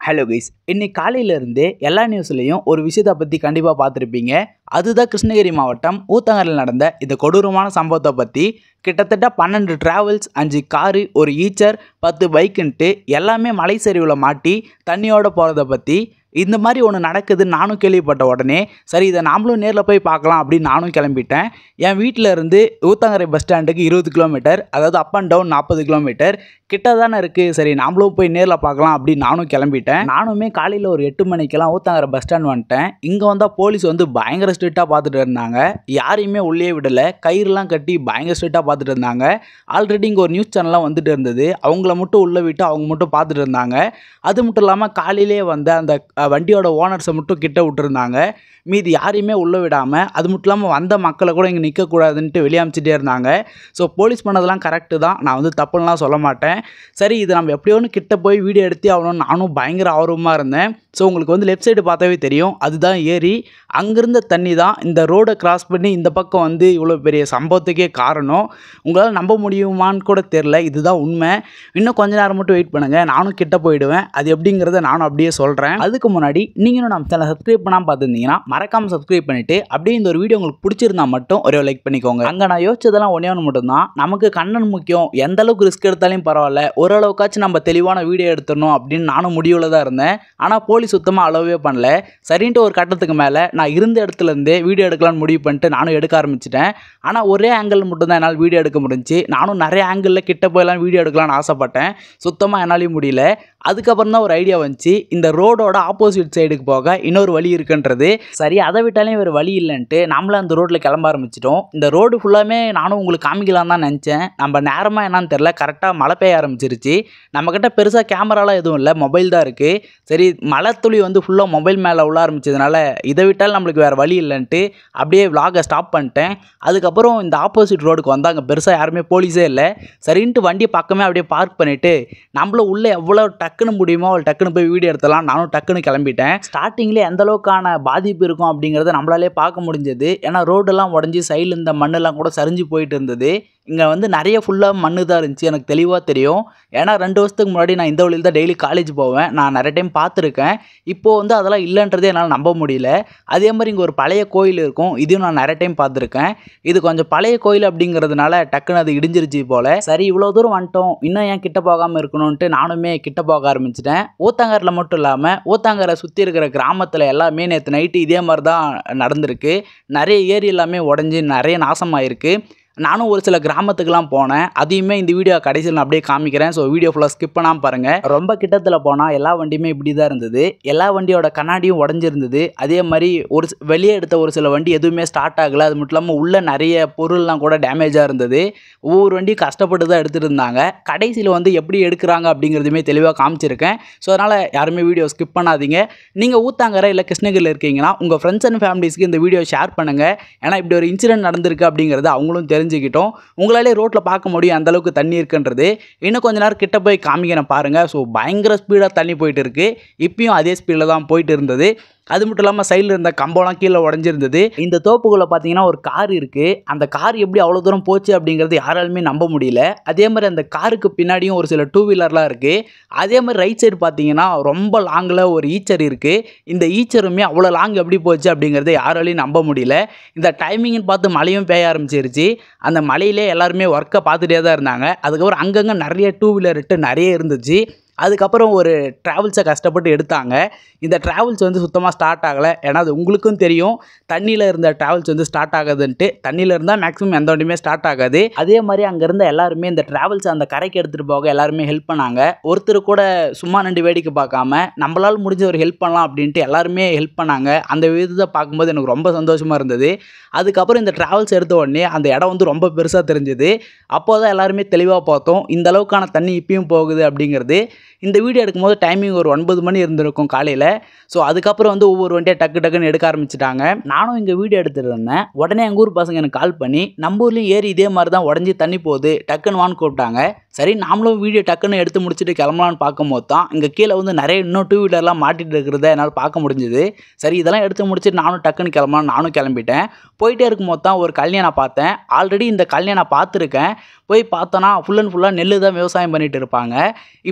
Hello guys, இன்னைக்கு காலையிலேருந்தே எல்லா நியூஸ்லையும் ஒரு விஷயத்தை பற்றி கண்டிப்பாக பார்த்துருப்பீங்க. அதுதான் கிருஷ்ணகிரி மாவட்டம் ஊத்தங்கரையில் நடந்த இந்த கொடூரமான சம்பவத்தை பற்றி. கிட்டத்தட்ட 12 டிராவல்ஸ், 5 காரு, ஒரு ஈச்சர், 10 பைக்குன்ட்டு எல்லாமே மலை சரிவில் மாட்டி தண்ணியோட போகிறத பற்றி. இந்த மாதிரி ஒன்று நடக்குதுன்னு நானும் கேள்விப்பட்ட உடனே சரி இதை நாமளும் நேரில் போய் பார்க்கலாம் அப்படின்னு நானும் கிளம்பிட்டேன். என் வீட்டில் இருந்து ஊத்தங்கரை பஸ் ஸ்டாண்டுக்கு 20 கிலோமீட்டர், அதாவது அப் அண்ட் டவுன் 40 கிலோமீட்டர் கிட்ட தானே இருக்குது. சரி நாமளும் போய் நேரில் பார்க்கலாம் அப்படின்னு நானும் கிளம்பிட்டேன். நானுமே காலையில் ஒரு 8 மணிக்கெல்லாம் ஊத்தங்கரை பஸ் ஸ்டாண்ட் வந்துட்டேன். இங்கே வந்தால் போலீஸ் வந்து பயங்கர ஸ்ட்ரிக்டாக பார்த்துட்டு இருந்தாங்க. யாரையுமே உள்ளே விடலை, கயிறுலாம் கட்டி பயங்கர ஸ்ட்ரிக்டாக பார்த்துட்டு இருந்தாங்க. ஆல்ரெடி இங்கே ஒரு நியூஸ் சேனல்லாம் வந்துட்டு இருந்தது, அவங்கள மட்டும் உள்ளே விட்டு அவங்க மட்டும் பார்த்துட்டு இருந்தாங்க. அது மட்டும் இல்லாமல் காலையிலே வந்து அந்த வண்டியோட ஓனர்ஸை மட்டும் கிட்ட விட்டுருந்தாங்க. மீதி யாரையுமே உள்ளே விடாமல், அது மட்டும் இல்லாமல் வந்த மக்களை கூட இங்கே நிற்கக்கூடாதுன்ட்டு வெளியே அனுப்பிச்சிட்டே இருந்தாங்க. ஸோ போலீஸ் பண்ணதெல்லாம் கரெக்டு தான், நான் வந்து தப்புன்னெலாம் சொல்ல மாட்டேன். சரி இது நம்ம எப்படியோ ஒன்று கிட்ட போய் வீடியோ எடுத்து ஆகணும்னு நானும் பயங்கர ஆர்வமாக இருந்தேன். ஸோ உங்களுக்கு வந்து லெஃப்ட் சைடு பார்த்தாவே தெரியும், அதுதான் ஏரி. அங்கேருந்த தண்ணி தான் இந்த ரோடை கிராஸ் பண்ணி இந்த பக்கம் வந்து இவ்வளோ பெரிய சம்பவத்துக்கே காரணம். உங்களால் நம்ப முடியுமான்னு கூட தெரில, இதுதான் உண்மை. இன்னும் கொஞ்ச நேரம் மட்டும் வெயிட் பண்ணுங்கள், நானும் கிட்ட போயிடுவேன். அது எப்படிங்கிறத நானும் அப்படியே சொல்கிறேன். அதுக்கு முன்னாடி நீங்களும் நம்ம சேனலை சப்ஸ்கிரைப் பண்ணாமல் பார்த்துருந்தீங்கன்னா மறக்காமல் சப்ஸ்கிரைப் பண்ணிவிட்டு அப்படியே இந்த ஒரு வீடியோ உங்களுக்கு பிடிச்சிருந்தா மட்டும் ஒரே லைக் பண்ணிக்கோங்க. அங்கே நான் யோசிச்சதெல்லாம் ஒன்றே ஒன்று மட்டும்தான், நமக்கு கண்ணன் முக்கியம், எந்த அளவுக்கு ரிஸ்க் எடுத்தாலும் பரவாயில்ல, ஓரளவுக்காச்சும் நம்ம தெளிவான வீடியோ எடுத்துடணும் அப்படின்னு நானும் முடிவில் தான் இருந்தேன். ஆனால் போலீஸ் சுத்தமாக அலோவே பண்ணல. சரின்ட்டு ஒரு கட்டத்துக்கு மேலே நான் இருந்த இடத்துலேருந்தே வீடியோ எடுக்கலான்னு முடிவு பண்ணிட்டு நானும் எடுக்க ஆரம்பிச்சிட்டேன். ஆனால் ஒரே ஆங்கிள் மட்டும்தான் என்னால் வீடியோ எடுக்க முடிஞ்சு. நானும் நிறைய ஆங்கிளில் கிட்ட போயெல்லாம் வீடியோ எடுக்கலான்னு ஆசைப்பட்டேன், சுத்தமாக என்னாலையும் முடியல. அதுக்கப்புறம் தான் ஒரு ஐடியா வந்துச்சு, இந்த ரோடோட ஆப்போசிட் சைடுக்கு போக இன்னொரு வழி இருக்குன்றது. சரி அதை விட்டாலே வேறு வழி இல்லைன்ட்டு நம்மளும் அந்த ரோட்டில் கிளம்ப ஆரம்பிச்சிட்டோம். இந்த ரோடு ஃபுல்லாமே நானும் உங்களுக்கு காமிக்கலாம் தான் நினச்சேன். நம்ம நேரமாக என்னன்னு தெரில, கரெக்டாக மழை பெய்ய ஆரம்பிச்சிருச்சு. நம்மக்கிட்ட பெருசாக கேமராலாம் எதுவும் இல்லை, மொபைல் தான் இருக்குது. சரி மழை துளி வந்து ஃபுல்லாக மொபைல் மேலே உள்ள ஆரம்பிச்சதுனால இதை விட்டால் நம்மளுக்கு வேறு வழி இல்லைன்ட்டு அப்படியே விலாகை ஸ்டாப் பண்ணிட்டேன். அதுக்கப்புறம் இந்த ஆப்போசிட் ரோடுக்கு வந்தாங்க, பெருசாக யாருமே போலீஸே இல்லை. சரின்ட்டு வண்டியை பக்கமே அப்படியே பார்க் பண்ணிவிட்டு நம்மளும் உள்ளே எவ்வளோ டக்குன்னு முடியுமோ அவ்வளோ டக்குன்னு போய் வீடியோ எடுத்தலாம். நானும் டக்குன்னு கிளம்பிட்டேன். ஸ்டார்டிங்லேயே எந்த அளவுக்கான பாதிப்பு இருக்கும் அப்படிங்கிறத நம்மளாலே பார்க்க முடிஞ்சது. ஏன்னா ரோடெல்லாம் உடஞ்சி சைடில் இந்த மண்ணெல்லாம் கூட சரிஞ்சு போயிட்டு இருந்தது. இங்கே வந்து நிறைய ஃபுல்லாக மண்ணு தான் இருந்துச்சு, எனக்கு தெளிவாக தெரியும். ஏன்னா 2 வருஷத்துக்கு முன்னாடி நான் இந்த வழியில் தான் டெய்லி காலேஜ் போவேன், நான் நிறைய டைம் பார்த்துருக்கேன். இப்போது வந்து அதெல்லாம் இல்லைன்றதே என்னால் நம்ப முடியல. அதே மாதிரி இங்கே ஒரு பழைய கோயில் இருக்கும், இதையும் நான் நிறைய டைம் பார்த்துருக்கேன். இது கொஞ்சம் பழைய கோயில் அப்படிங்கிறதுனால டக்குன்னு அது இடிஞ்சிருச்சு போல். சரி இவ்வளோ தூரம் வந்துட்டோம், இன்னும் ஏன் கிட்ட போகாமல் இருக்கணும்ன்ட்டு நானுமே கிட்ட போக ஆரம்பிச்சிட்டேன். ஊத்தங்கரையில் மட்டும் இல்லாமல் ஊத்தங்கரை சுற்றி இருக்கிற கிராமத்தில் எல்லாமே நேற்று நைட்டு இதே மாதிரி தான் நடந்திருக்கு. நிறைய ஏரி எல்லாமே உடஞ்சி நிறைய நாசமாயிருக்கு. நானும் ஒரு சில கிராமத்துக்கெலாம் போனேன், அதையுமே இந்த வீடியோ கடைசியில் நான் அப்படியே காமிக்கிறேன். ஸோ வீடியோ ஃபுல்லாக ஸ்கிப் பண்ணாமல் பாருங்கள். ரொம்ப கிட்டத்தில் போனால் எல்லா வண்டியுமே இப்படி தான் இருந்தது. எல்லா வண்டியோட கண்ணாடியும் உடஞ்சிருந்தது. அதே மாதிரி வெளியே எடுத்த ஒரு சில வண்டி எதுவுமே ஸ்டார்ட் ஆகலை. அது மட்டும் இல்லாமல் உள்ள நிறைய பொருள்லாம் கூட டேமேஜாக இருந்தது. ஒவ்வொரு வண்டியும் கஷ்டப்பட்டு தான் எடுத்துகிட்டு இருந்தாங்க. கடைசியில் வந்து எப்படி எடுக்கிறாங்க அப்படிங்கிறதுமே தெளிவாக காமிச்சிருக்கேன். ஸோ அதனால் யாருமே வீடியோ ஸ்கிப் பண்ணாதீங்க. நீங்கள் ஊத்தங்கரை இல்லை கிருஷ்ணகிரியில் இருக்கீங்கன்னா உங்கள் ஃப்ரெண்ட்ஸ் அண்ட் ஃபேமிலிஸ்க்கு இந்த வீடியோ ஷேர் பண்ணுங்கள். ஏன்னா இப்படி ஒரு இன்சிடென்ட் நடந்திருக்கு அப்படிங்கிறது அவங்களும் தெரிஞ்சுக்கிட்டோம். உங்களாலே ரோட்டில் பார்க்க முடியும் அந்த அளவுக்கு தண்ணி இருக்குன்றது. இன்னும் கொஞ்ச நேரம் கிட்ட போய் காமிக்கிறேன் பாருங்கள். ஸோ பயங்கர ஸ்பீடாக தண்ணி போயிட்டு இருக்குது. இப்பயும் அதே ஸ்பீடில் தான் போயிட்டு இருந்தது. அது மட்டும் இல்லாமல் சைடில் இருந்த கம்பம்லாம் கீழே உடஞ்சிருந்தது. இந்த தோப்புக்குள்ளே பார்த்தீங்கன்னா ஒரு கார் இருக்குது. அந்த கார் எப்படி அவ்வளோ தூரம் போச்சு அப்படிங்கிறது யாராலுமே நம்ப முடியல. அதே மாதிரி அந்த காருக்கு பின்னாடியும் ஒரு சில 2 வீலர்லாம் இருக்குது. அதே மாதிரி ரைட் சைடு பார்த்தீங்கன்னா ரொம்ப லாங்கில் ஒரு ஈச்சர் இருக்குது. இந்த ஈச்சருமே அவ்வளோ லாங் எப்படி போச்சு அப்படிங்கிறத யாராலையும் நம்ப முடியல. இந்த டைமிங்னு பார்த்து மழையும் பெய்ய ஆரம்பிச்சிருச்சு. அந்த மழையிலே எல்லாருமே ஒர்க்கை பார்த்துட்டே தான் இருந்தாங்க. அதுக்கப்புறம் அங்கங்கே நிறைய 2 வீலர் நிறைய இருந்துச்சு. அதுக்கப்புறம் ஒரு ட்ராவல்ஸை கஷ்டப்பட்டு எடுத்தாங்க. இந்த ட்ராவல்ஸ் வந்து சுத்தமாக ஸ்டார்ட் ஆகலை. ஏன்னா அது உங்களுக்கும் தெரியும், தண்ணியில் இருந்த ட்ராவல்ஸ் வந்து ஸ்டார்ட் ஆகுதுன்ட்டு. தண்ணியில் இருந்தால் மேக்ஸிமம் எந்த வண்டியுமே ஸ்டார்ட் ஆகாது. அதே மாதிரி அங்கே இருந்த எல்லாருமே இந்த ட்ராவல்ஸ் அந்த கரைக்கு எடுத்துகிட்டு போக எல்லாருமே ஹெல்ப் பண்ணாங்க. ஒருத்தர் கூட சும்மா நின்று வேடிக்கை பார்க்காம நம்மளால் முடிஞ்ச ஒரு ஹெல்ப் பண்ணலாம் அப்படின்ட்டு எல்லாருமே ஹெல்ப் பண்ணாங்க. அந்த விதத்தை பார்க்கும்போது எனக்கு ரொம்ப சந்தோஷமாக இருந்தது. அதுக்கப்புறம் இந்த ட்ராவல்ஸ் எடுத்த உடனே அந்த இடம் வந்து ரொம்ப பெருசாக தெரிஞ்சுது. அப்போ தான் எல்லாருமே தெளிவாக பார்த்தோம் இந்த அளவுக்கான தண்ணி இப்பயும் போகுது அப்படிங்கிறது. இந்த வீடியோ எடுக்கும்போது டைமிங் ஒரு 9 மணி இருந்திருக்கும் காலையில். ஸோ அதுக்கப்புறம் வந்து ஒவ்வொரு வண்டியாக டக்குன்னு எடுக்க ஆரம்பிச்சிட்டாங்க. நானும் இங்கே வீடியோ எடுத்துகிட்டு இருந்தேன். உடனே எங்கள் ஊர் பசங்க எனக்கு கால் பண்ணி நம்ம ஊர்லேயும் ஏரி இதே மாதிரி தான் உடஞ்சி தண்ணி போகுது, டக்குன்னு வான்னு கூப்பிட்டாங்க. சரி நாமளும் வீடியோ டக்குன்னு எடுத்து முடிச்சுட்டு கிளம்பலான்னு பார்க்கும்போது தான் இங்கே கீழே வந்து நிறைய இன்னும் 2 வீலர்லாம் மாட்டிகிட்டு இருக்கிறத என்னால் பார்க்க முடிஞ்சுது. சரி இதெல்லாம் எடுத்து முடிச்சுட்டு நானும் டக்குன்னு கிளம்பலான்னு நானும் கிளம்பிட்டேன். போயிட்டே இருக்கும்போது தான் ஒரு கல்யாணம் நான் பார்த்தேன். ஆல்ரெடி இந்த கல்யாணம் நான் பார்த்துருக்கேன். போய் பார்த்தோன்னா ஃபுல்லாக நெல் தான் விவசாயம் பண்ணிகிட்டு இருப்பாங்க. இப்போ பார்த்தோன்னா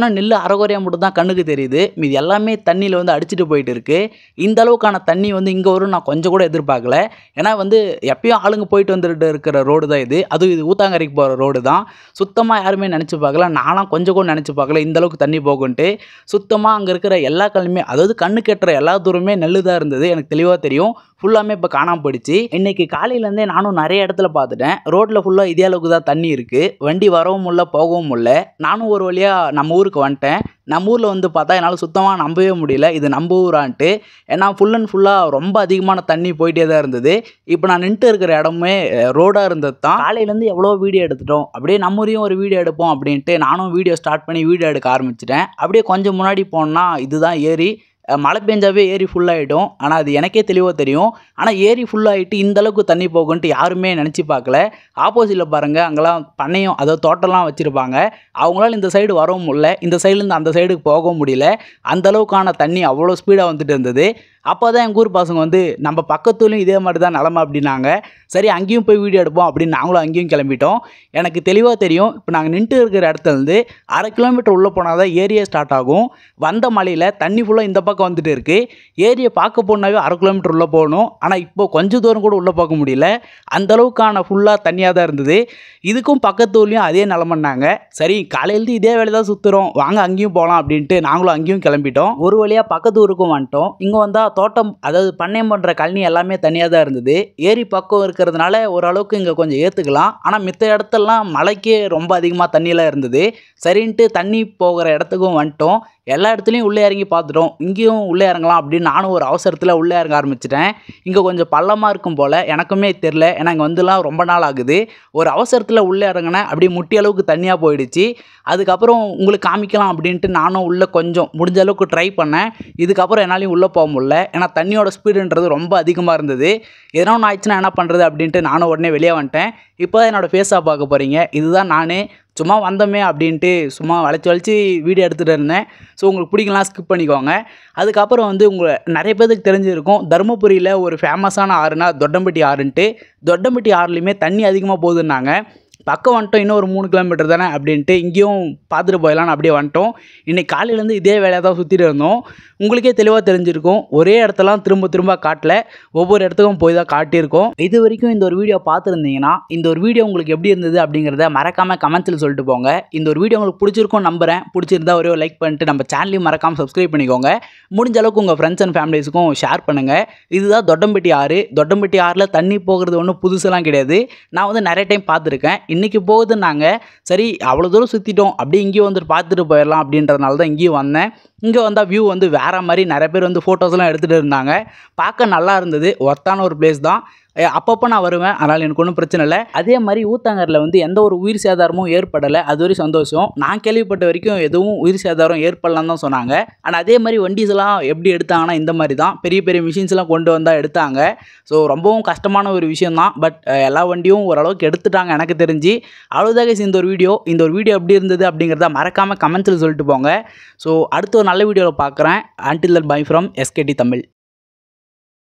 பார்த்தோன்னா நெல் அரைகுறையாக மட்டும் தான் கண்ணுக்கு தெரியுது. மீதி எல்லாமே தண்ணியில் வந்து அடிச்சுட்டு போயிட்டு இருக்கு. இந்த அளவுக்கான தண்ணி வந்து இங்கே வரும் நான் கொஞ்சம் கூட எதிர்பார்க்கல. ஏன்னா வந்து எப்பயும் ஆளுங்க போயிட்டு வந்துட்டு இருக்கிற ரோடு தான் இது. அதுவும் இது ஊத்தாங்கரைக்கு போகிற ரோடு தான். சுத்தமாக யாருமே நினச்சி பார்க்கல. நான்லாம் கொஞ்சம் கூட நினச்சி பார்க்கல இந்த அளவுக்கு தண்ணி போகுன்ட்டு. சுத்தமாக அங்கே இருக்கிற எல்லா கல்லுமே, அதாவது கண்ணு கெட்டுற எல்லா தூரமே நெல் தான் இருந்தது. எனக்கு தெளிவாக தெரியும். ஃபுல்லாமே இப்போ காணாமல் போயிடுச்சு. இன்றைக்கி காலையிலேருந்தே நானும் நிறைய இடத்துல பார்த்துட்டேன். ரோட்டில் ஃபுல்லாக இதே அளவுக்கு தான் தண்ணி இருக்குது. வண்டி வரவும் முடியல, போகவும் முடியல. நானும் ஒரு வழியாக நம்ம ஊருக்கு வந்துட்டேன். நம்ம ஊரில் வந்து பார்த்தா என்னால் சுத்தமாக நம்பவே முடியல இது நம்ம ஊரான்ட்டு. ஏன்னா ஃபுல் அண்ட் ஃபுல்லாக ரொம்ப அதிகமான தண்ணி போயிட்டே தான் இருந்தது. இப்போ நான் நின்றுட்டு இருக்கிற இடமே ரோடாக இருந்தது தான். காலையிலேருந்து எவ்வளோ வீடியோ எடுத்துட்டோம். அப்படியே நம்ம ஊரையும் ஒரு வீடியோ எடுப்போம் அப்படின்ட்டு நானும் வீடியோ ஸ்டார்ட் பண்ணி வீடியோ எடுக்க ஆரம்பிச்சிட்டேன். அப்படியே கொஞ்சம் முன்னாடி போனால் இதுதான் ஏரி. மழை பெஞ்சாவே ஏரி ஃபுல்லாகிடும். ஆனால் அது எனக்கே தெளிவாக தெரியும். ஆனால் ஏரி ஃபுல்லாகிட்டு இந்தளவுக்கு தண்ணி போகுன்ட்டு யாருமே நினச்சி பார்க்கல. ஆப்போசிட்டில் பாருங்கள், அங்கெல்லாம் பண்ணையும் அதாவது தோட்டம்லாம் வச்சுருப்பாங்க. அவங்களால இந்த சைடு வரவும் முடியல, இந்த சைட்லேருந்து அந்த சைடுக்கு போகவும் முடியல. அந்தளவுக்கான தண்ணி அவ்வளோ ஸ்பீடாக வந்துட்டு இருந்தது. அப்போ தான் எங்கள் ஊர் பசங்க வந்து நம்ம பக்கத்துலேயும் இதே மாதிரி தான் நிலமை அப்படின்னாங்க. சரி அங்கேயும் போய் வீடியோ எடுப்போம் அப்படின்னு நாங்களும் அங்கேயும் கிளம்பிட்டோம். எனக்கு தெளிவாக தெரியும், இப்போ நாங்கள் நின்றுட்டு இருக்கிற இடத்துலேருந்து 1/2 கிலோமீட்டர் உள்ளே போனால் தான் ஏரியே ஸ்டார்ட் ஆகும். வந்த மலையில் தண்ணி ஃபுல்லாக இந்த பக்கம் வந்துட்டு இருக்குது. ஏரியை பார்க்க போனாவே 1/2 கிலோமீட்டர் உள்ளே போகணும். ஆனால் இப்போ கொஞ்சம் தூரம் கூட உள்ளே பார்க்க முடியல. அந்தளவுக்கான ஃபுல்லாக தண்ணியாக தான் இருந்தது. இதுக்கும் பக்கத்து ஊர்லேயும் அதே நிலமன்னாங்க. சரி காலையிலேருந்து இதே வேலை தான் சுற்றுறோம், வாங்க அங்கேயும் போகலாம் அப்படின்ட்டு நாங்களும் அங்கேயும் கிளம்பிட்டோம். ஒரு வழியாக பக்கத்து ஊருக்கும் வந்துட்டோம். இங்கே வந்தால் தோட்டம் அதாவது பண்ணையம் பண்ணுற கழனி எல்லாமே தனியாக தான் இருந்தது. ஏரி பக்கம் இருக்கிறதுனால ஓரளவுக்கு இங்கே கொஞ்சம் ஏற்றுக்கலாம். ஆனால் மித்த இடத்துலலாம் மழைக்கே ரொம்ப அதிகமாக தண்ணியெல்லாம் இருந்தது. சரின்ட்டு தண்ணி போகிற இடத்துக்கும் வந்துட்டோம். எல்லா இடத்துலையும் உள்ளே இறங்கி பார்த்துட்டோம். இங்கேயும் உள்ளே இறங்கலாம் அப்படின்னு நானும் ஒரு அவசரத்தில் உள்ளே இறங்க ஆரம்பிச்சிட்டேன். இங்கே கொஞ்சம் பள்ளமாக இருக்கும் போல் எனக்குமே தெரில. ஏன்னா இங்கே வந்துலாம் ரொம்ப நாள் ஆகுது. ஒரு அவசரத்தில் உள்ளே இறங்கினேன். அப்படியே முட்டி அளவுக்கு தண்ணியாக போயிடுச்சு. அதுக்கப்புறம் உங்களுக்கு காமிக்கலாம் அப்படின்ட்டு நானும் உள்ளே கொஞ்சம் முடிஞ்ச அளவுக்கு ட்ரை பண்ணேன். இதுக்கப்புறம் என்னாலையும் உள்ளே போக முடியல. ஏன்னா தண்ணியோட ஸ்பீடுன்றது ரொம்ப அதிகமாக இருந்தது. எதனா ஒன்று ஆயிடுச்சுன்னா என்ன பண்ணுறது அப்படின்ட்டு நானும் உடனே வெளியே வந்துட்டேன். இப்போ தான் என்னோடய ஃபேஸாக பார்க்க போகிறீங்க. இதுதான் நான் சும்மா வந்தோமே அப்படின்ட்டு சும்மா வளைச்சி வீடியோ எடுத்துகிட்டு இருந்தேன். ஸோ உங்களுக்கு பிடிக்கலாம் ஸ்கிப் பண்ணிக்கோங்க. அதுக்கப்புறம் வந்து நிறைய பேருக்கு தெரிஞ்சிருக்கும், தருமபுரியில் ஒரு ஃபேமஸான ஆறுனா தொட்டம்பட்டி ஆறுன்ட்டு. தொட்டம்பட்டி ஆறுலேயுமே தண்ணி அதிகமாக போகுதுன்னாங்க. பக்கம் வந்துட்டோம், இன்னும் ஒரு 3 கிலோமீட்டர் தானே அப்படின்ட்டு இங்கேயும் பார்த்துட்டு போயிடலான்னு அப்படியே வந்துட்டோம். இன்றைக்கி காலையிலேருந்து இதே வேலையாக தான் சுற்றிட்டு இருந்தோம். உங்களுக்கே தெளிவாக தெரிஞ்சிருக்கும், ஒரே இடத்தெல்லாம் திரும்ப காட்டல, ஒவ்வொரு இடத்துக்கும் போய் தான் காட்டியிருக்கோம். இது வரைக்கும் இந்த ஒரு வீடியோ பார்த்துருந்தீங்கன்னா இந்த ஒரு வீடியோ உங்களுக்கு எப்படி இருந்தது அப்படிங்கிறத மறக்காமல் கமெண்ட்ஸில் சொல்லிட்டு போங்க. இந்த ஒரு வீடியோ உங்களுக்கு பிடிச்சிருக்கும் நம்புகிறேன். பிடிச்சிருந்தா ஒரே லைக் பண்ணிட்டு நம்ம சேனலையும் மறக்காமல் சப்ஸ்கிரைப் பண்ணிக்கோங்க. முடிஞ்ச அளவுக்கு உங்கள் ஃப்ரெண்ட்ஸ் அண்ட் ஃபேமிலிஸுக்கும் ஷேர் பண்ணுங்கள். இதுதான் தொட்டம்பட்டி ஆறு. தொட்டம்பட்டி ஆறில் தண்ணி போகிறது ஒன்றும் புதுசெல்லாம் கிடையாது. நான் வந்து நிறைய டைம் பார்த்துருக்கேன். இன்றைக்கி போகுதுன்னாங்க. சரி அவ்வளோ தூரம் சுற்றிட்டோம், அப்படியே இங்கேயும் வந்துட்டு பார்த்துட்டு போயிடலாம் அப்படின்றதுனால தான் இங்கேயும் வந்தேன். இங்கே வந்தால் வியூ வந்து வேறு மாதிரி நிறைய பேர் வந்து ஃபோட்டோஸ்லாம் எடுத்துகிட்டு இருந்தாங்க. பார்க்க நல்லா இருந்தது. ஒர்த்தான ஒரு பிளேஸ் தான். அப்பப்போ நான் வருவேன், அதனால் எனக்கு ஒன்றும் பிரச்சனை இல்லை. அதே மாதிரி ஊத்தாங்கரில் வந்து எந்த ஒரு உயிர் சேதாரமும் ஏற்படலை. அது வரையும் சந்தோஷம். நான் கேள்விப்பட்ட வரைக்கும் எதுவும் உயிர் சேதாரம் ஏற்படலான்னு தான் சொன்னாங்க. ஆனால் அதே மாதிரி வண்டிஸ்லாம் எப்படி எடுத்தாங்கன்னா இந்த மாதிரி தான் பெரிய பெரிய மிஷின்ஸ்லாம் கொண்டு வந்தால் எடுத்தாங்க. ஸோ ரொம்பவும் கஷ்டமான ஒரு விஷயம் தான். பட் எல்லா வண்டியும் ஓரளவுக்கு எடுத்துட்டாங்க எனக்கு தெரிஞ்சு. அவ்வளோதாக இந்த ஒரு வீடியோ எப்படி இருந்தது அப்படிங்கிறத மறக்காமல் கமெண்ட்ஸில் சொல்லிட்டு போங்க. ஸோ அடுத்த ஒரு நல்ல வீடியோவில் பார்க்குறேன். Until that bye from SKT Tamil.